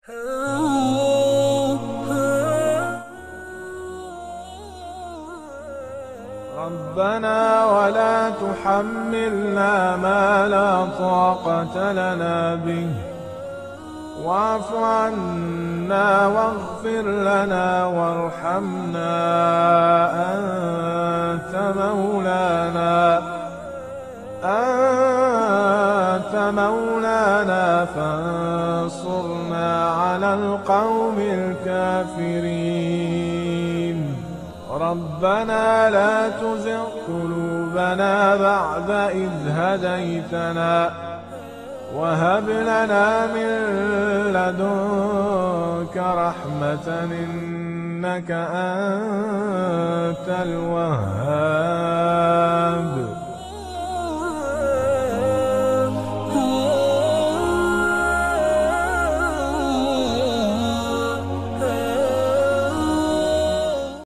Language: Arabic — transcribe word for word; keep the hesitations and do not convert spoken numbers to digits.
ربنا ولا تحملنا ما لا طاقة لنا به واعف عنا واغفر لنا وارحمنا أنت مولانا أنت مولانا فانصرنا على القوم الكافرين. ربنا لا تزغ قلوبنا بعد إذ هديتنا وهب لنا من لدنك رحمة إنك أنت الوهاب.